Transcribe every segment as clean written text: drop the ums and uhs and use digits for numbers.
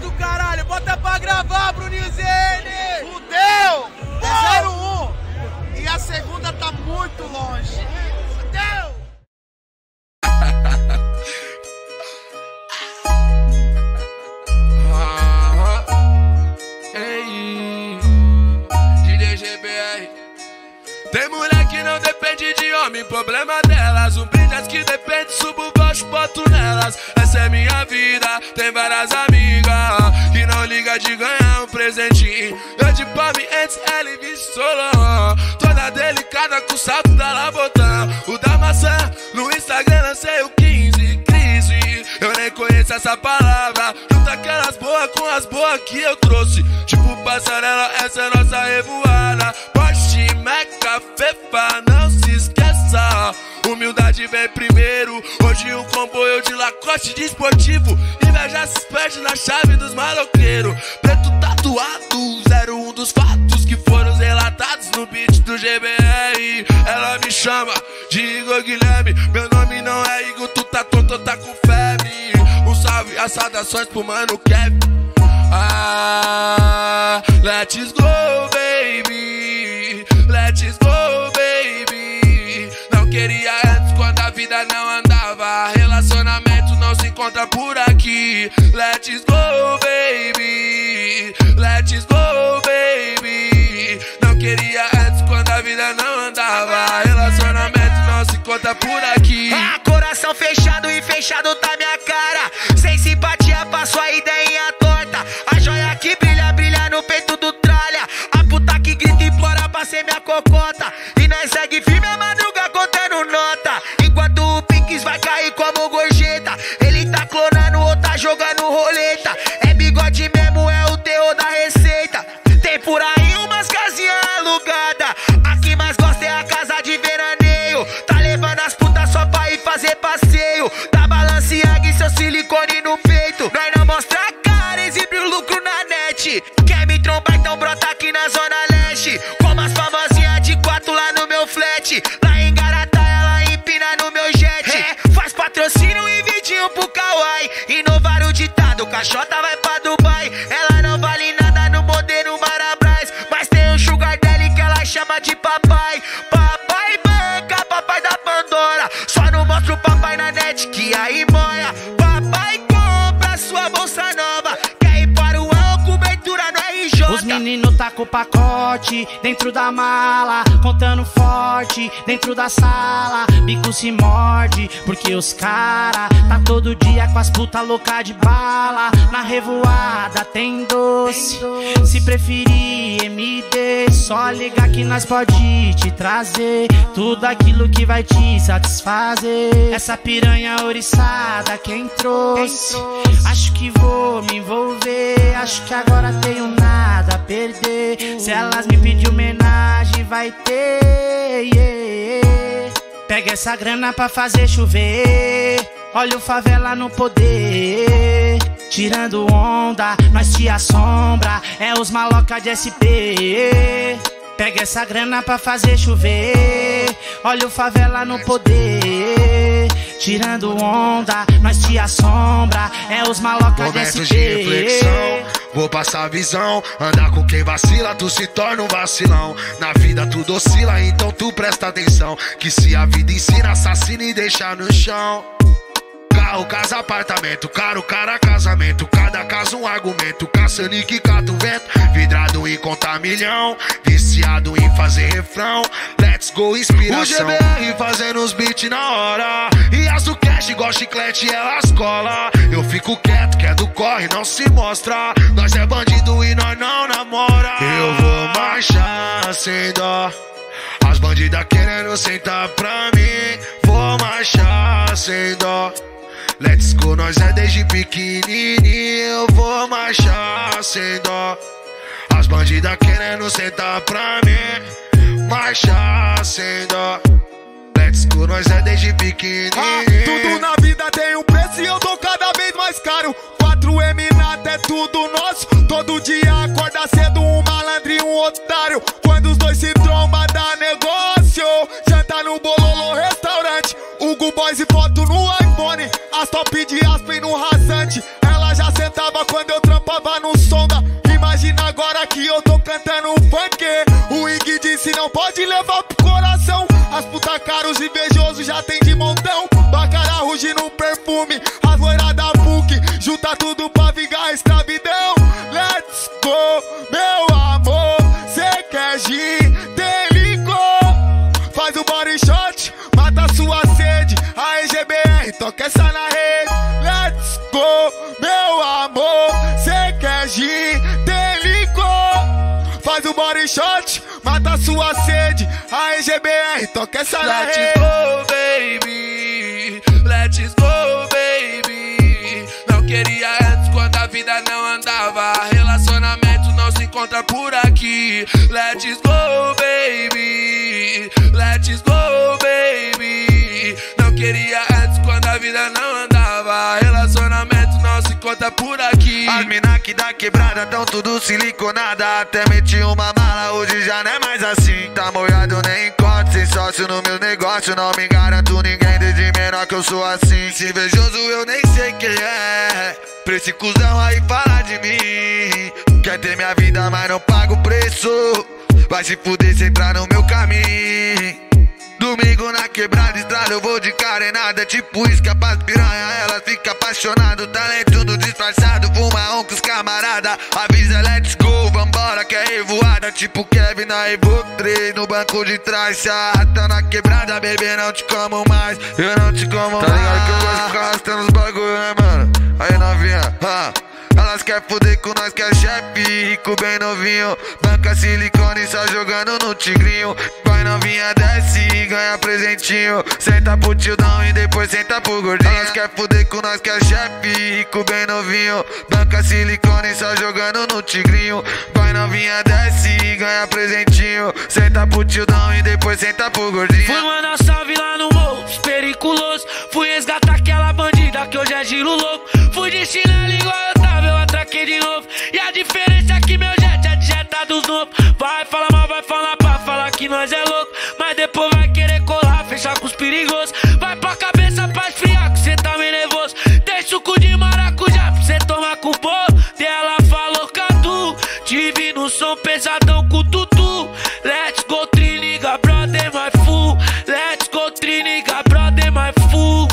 do caralho, bota pra gravar, Bruninho Zene! Fudeu! É 0-1 e a segunda tá muito longe. Fudeu! Tem mulher que não depende de homem, problema delas. Um brilhas que depende, subo baixo, boto nelas. Essa é minha vida, tem várias amigas que não liga de ganhar um presentinho. Eu de palme antes, ela e Vissolão. Toda delicada com o salto da Labotã. O da maçã, no Instagram lancei o 15, crise. Eu nem conheço essa palavra. Junta aquelas boas com as boas que eu trouxe. Tipo passarela, essa é nossa revoada. Porsche, Meca, Fefa, não se esqueça. Humildade vem primeiro. Hoje um comboio de Lacoste de esportivo. Inveja se perde na chave dos maloqueiros. Preto tatuado, 01 dos fatos que foram relatados no beat do GBR. Ela me chama de Igor Guilherme. Meu nome não é Igor, tu tá tonto, tá com febre. Um salve, as saudações pro mano Kevin. Ah, let's go, baby. Let's go, baby. Não queria antes quando a vida não andava. Relacionamento não se encontra por aqui. Let's go, baby. Let's go, baby. Não queria antes quando a vida não andava. Relacionamento não se encontra por aqui. Ah, coração fechado e fechado tá minha cara. Sem simpatia pra sua ideinha torta. A joia que brilha, brilha no peito do tralha. A puta que grita e implora pra ser minha cocota. E nós segue firme a madruga contando nota. Enquanto o Pinks vai cair como gorjeta. Ele tá clonando ou tá jogando roleta. É bigode mesmo, é o terror da receita. Tem por aí umas casinhas alugadas. A que mais gosta é a casa de veraneio. Tá levando as putas só pra ir fazer passeio. Da Balenciaga e seu silicone no peito. Nós não mostra a cara, exibe o lucro na net. Quer me trombar, então brota aqui na zona leste. Como as famosinhas de 4 lá no meu flat. Lá em Garatá, ela empina no meu jet. Faz patrocínio e vidinho pro Kawaii. Inovar o ditado, caixota vai pra Dubai. Ela não vale nada no modelo Marabras. Mas tem um sugar daddy que ela chama de papai. Papai banca, papai da Pandora. Só não mostra o papai na net que aí moia. Papai compra sua bolsa nova. Quer ir para o álcool, cobertura no RJ. Os meninos tá com o pacote dentro da mala, contando forte dentro da sala. Bico se morde, porque os cara tá todo dia com as puta louca de bala. Na revoada tem doce, se preferir MD, só ligar que nós pode te trazer tudo aquilo que vai te satisfazer. Essa piranha ouriçada quem trouxe, acho que vou me envolver. Acho que agora tenho nada a perder. Se elas me pedir homenagem vai ter, yeah. Pega essa grana pra fazer chover. Olha o favela no poder. Tirando onda, nós te assombra. É os maloca de SP. Pega essa grana pra fazer chover. Olha o favela no poder. Tirando onda, nós te assombra. É os maloca de SP. Momentos de reflexão, vou passar a visão. Andar com quem vacila, tu se torna um vacilão. Na vida tudo oscila, então tu presta atenção. Que se a vida ensina, assassina e deixa no chão. Carro, casa, apartamento, caro, cara, casamento. Cada caso um argumento, caçando e que cata o vento. Vidrado em contar milhão, viciado em fazer refrão. Let's go, inspiração. O GBR fazendo os beats na hora. E as do cash, igual chiclete, elas cola. Eu fico quieto, que é do corre, não se mostra. Nós é bandido e nós não namora. Eu vou marchar sem dó. As bandidas querendo sentar pra mim. Vou marchar sem dó. Let's go, nós é desde pequenininho. Eu vou marchar sem dó. As bandidas querendo sentar pra mim. Marchar sem dó. Let's go, nós é desde pequenininho. Tudo na vida tem um preço e eu dou cada vez mais caro. 4M nada é tudo nosso. Todo dia acorda cedo um malandro e um otário. Quando os dois se trombam dá negócio. Janta no Bololô restaurante. Hugo Boys e foto no iPhone. As top de Aspen no rasante. Ela ela já sentava quando eu trampava no sonda. Imagina agora que eu tô cantando um funk. O Ig disse não pode levar pro coração. As puta caros invejosos já tem de montão. Bacara ruge no perfume, as loiras da PUC. Junta tudo pra vingar a escravidão. Let's go, meu amor. Cê quer gin, tem licor. Faz o body shot, mata sua sede. A EGBR, toca essa na rede. Let's go, meu amor. Cê quer gin, tem licor. Faz o body shot, mata sua sede. A EGBR, toca essa na rede. Let's go, baby. Let's go, baby. Não queria antes quando a vida não andava. Relacionamento não se encontra por aqui. Let's go, baby. Let's go, baby. Não queria antes quando a vida não andava. Relacionamento não se encontra por aqui. As mina que da quebrada tão tudo siliconada. Até meti uma mala, hoje já não é mais assim. Tá molhado, nem encontro, sem sócio no meu negócio. Não me garanto ninguém, desde menor que eu sou assim. Se invejoso eu nem sei quem é. Pra esse cuzão aí falar de mim. Quer ter minha vida, mas não paga o preço. Vai se fuder se entrar no meu caminho. Domingo na quebrada, estrada, eu vou de carenada. Tipo isca pras piranha, ela fica apaixonada. Talento no disfarçado, fuma com os camarada. Avisa, let's go, vambora que é revoada. Tipo Kevin na Evoque 3, no banco de trás. Se arrasta na quebrada, bebê, não te como mais. Eu não te como mais. Tá ligado que eu gosto de ficar arrastando os bagulho, né, mano? Aí novinha, elas quer fuder com nós que é chefe, rico bem novinho. Banca silicone só jogando no tigrinho. Vai novinha, desce e ganha presentinho. Senta pro tildão e depois senta pro gordinho. Elas quer fuder com nós que é chefe, rico bem novinho. Banca silicone só jogando no tigrinho. Vai novinha, desce e ganha presentinho. Senta pro tildão e depois senta pro gordinho. Fui mandar salve lá no morro, periculoso. Fui resgatar aquela bandida que hoje é giro louco. Fui de chinelo igual eu tava, eu atraquei de novo. E a diferença é que meu jet é de jeta dos novos. Vai falar mal, vai falar pra falar que nós é louco. Mas depois vai querer colar, fechar com os perigosos. Vai pra cabeça pra esfriar, que cê tá meio nervoso. Tem suco de maracujá pra cê tomar com o povo. Dela falou catu, tive no som pesadão com o tutu. Let's go, triniga, brother, my fool. Let's go, triniga, brother, my fool.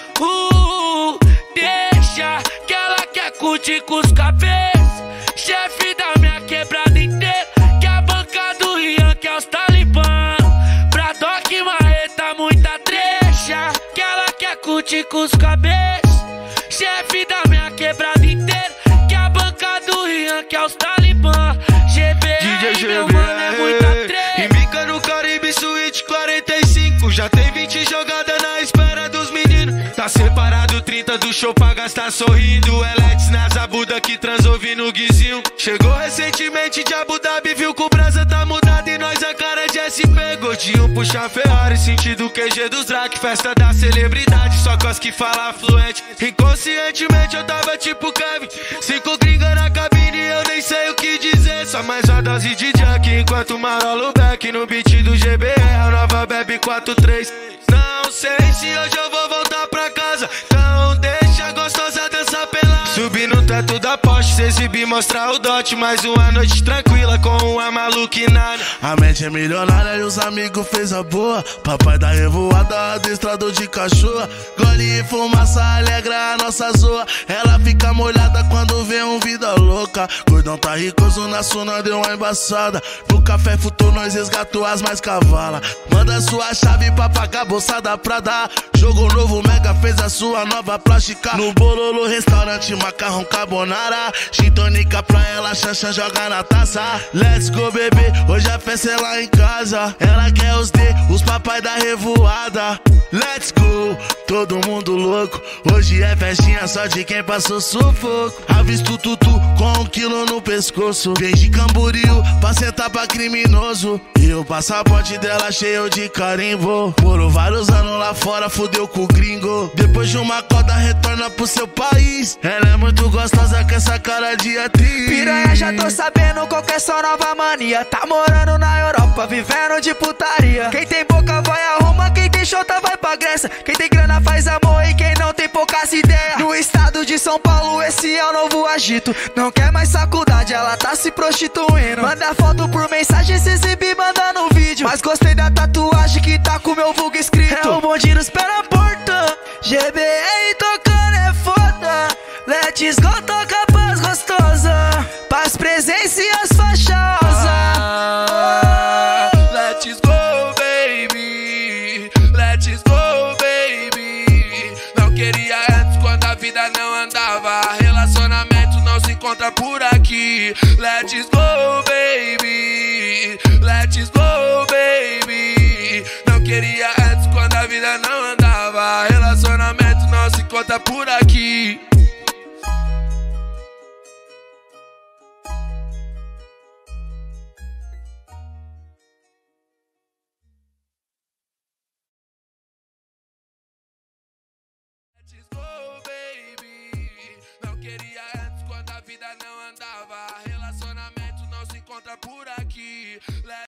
Deixa que ela quer curtir com os cabeças. Chefe da minha quebrada inteira. Que a banca do Rian, que é os talibã. Pra Doc Marreta, muita trecha. Que ela quer curtir com os cabeças. Chefe da minha quebrada inteira. Que a banca do Rian, que é os talibã. GBR, meu mano, é muita trecha. Embica no Caribe Suíte 45. Já tem 20 jogadas na espera dos meninos. Tá separado 30 do show pra gastar sorrindo. Eletes na zabuda que transou vindo guizinho. Chegou recentemente de Abu Dhabi, viu que o brasa tá mudado e nós a cara de SP. Gordinho puxa Ferrari, sentido QG dos Drac. Festa da celebridade, só cos que fala fluente. Inconscientemente eu tava tipo Kevin. 5 gringa na cabine, eu nem sei o que dizer. Só mais uma dose de Jack, enquanto marolo back no beat do GBR, a nova bebe 4-3. Não sei se hoje eu vou voltar pra casa, então deixa a gostosa dançar pelada. Subir no teto da Porsche, se exibir, mostrar o dote. Mais uma noite tranquila com uma maluquinada. A mente é milionária e os amigos fez a boa. Papai da revoada, adestrador de cachorro. Gole e fumaça alegra a nossa zoa. Ela fica molhada quando vê um vida louca. Gordão tá ricoso na suna, deu uma embaçada. No café futou, nós resgatou as mais cavala. Manda sua chave pra pagar bolsada pra dar. Jogo novo, Mega fez a sua nova plástica. No Bololo, restaurante, macarrão carbonara. Gin tônica pra ela, chancha joga na taça. Let's go, bebê, hoje a festa é lá em casa. Ela quer os D, os papai da revoada. Let's go, todo mundo louco. Hoje é festinha só de quem passou sufoco. Avisto tutu com 1 quilo no pescoço. Vem de Camboriú pra sentar pra criminoso. E o passaporte dela cheio de carimbo. Morou vários anos lá fora, fudeu com o gringo. Depois de uma coda retorna pro seu país. Ela é muito gostosa com essa cara de atriz. Piranha, já tô sabendo qual que é sua nova mania. Tá morando na Europa, vivendo de putaria. Quem tem boca vai arruma, quem tem chota vai pra Grécia. Quem tem grana faz amor e quem não tem poucas ideias. No estado de São Paulo esse é o novo agito. Não quer mais faculdade, ela tá se prostituindo. Manda foto por mensagem, se exibe mandando vídeo. Mas gostei da tatuagem que tá com meu vulgo escrito. É o bonde nos pé na porta, GBR tocando é foda. Let's go, toca paz gostosa, paz, presença e as faixosas. Let's go, baby. Let's go, baby. Não queria antes quando a vida não andava. Relacionamento não se encontra por aqui. Let's go, baby. Let's go, baby. Não queria antes quando a vida não andava. Relacionamento não se encontra por aqui. Let's go, baby. Não queria antes quando a vida não andava. Relacionamento não se encontra por aqui.